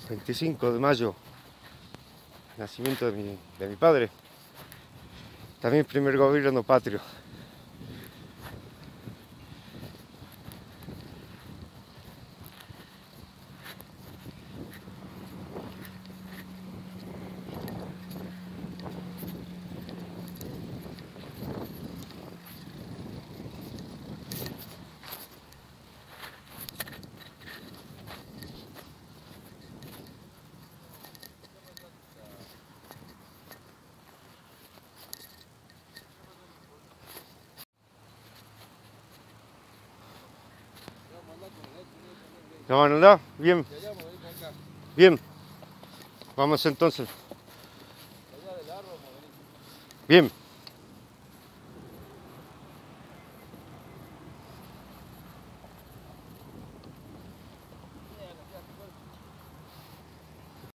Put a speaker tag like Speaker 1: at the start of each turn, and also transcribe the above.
Speaker 1: 25 de mayo, nacimiento de mi padre. También primer gobierno patrio. ¿La van a andar? Bien. Bien. Vamos entonces. Bien.